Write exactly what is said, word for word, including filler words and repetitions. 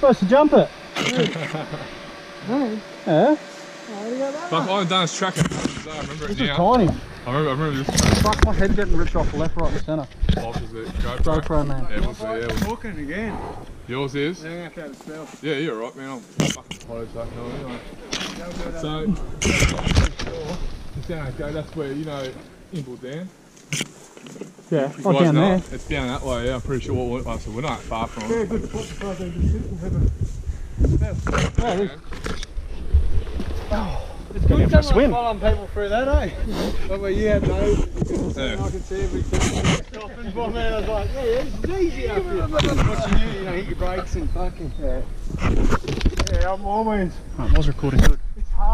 supposed to jump it. No. Yeah. Fuck, I haven't done this track. I remember it This now. is tiny. I remember, I remember this. Fuck, my head's getting ripped off left, right and centre. Box is it? GoPro. GoPro, man. Yeah, we'll see. Yeah, we'll... Talking again. Yours is? Yeah, I can't spell. Yeah, you're right, man. I'm fucking close that now anyway. So, it's down that go. That's where, you know, Imble down. Yeah, You oh, guys down know there. it? It's down that way, yeah, I'm pretty sure what we're, so we're not far from Yeah, it. good spot to try to just sit and have a... Yeah, it is. Oh, It's Going in good for a someone swim. following people through that, eh? But where you had those, Yeah. I could see everything stopping by me, I was like, yeah, it's easy up here. Watching you, you know, hit your brakes and fucking... Yeah, yeah, I'm all means. oh, it was recording good.